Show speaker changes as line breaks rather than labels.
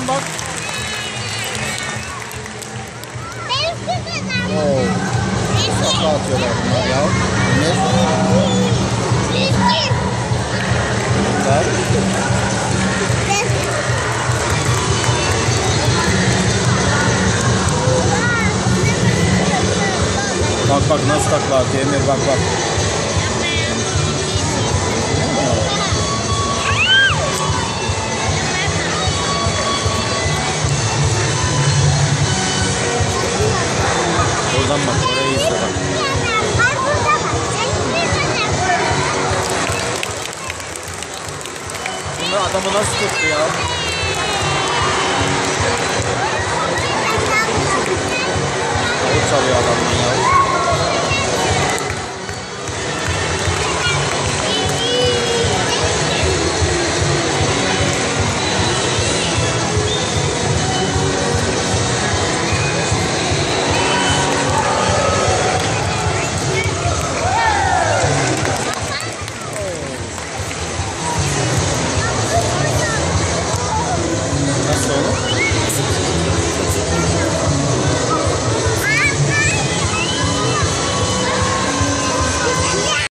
Oradan bak. Oo. Takla atıyorlar bunlar ya. Bak. Bak bak nasıl takla atıyor Emir, bak bak. Oradan bak, oraya izle bak. Bunu adamı nasıl tuttu ya? O çalıyor adamın ya.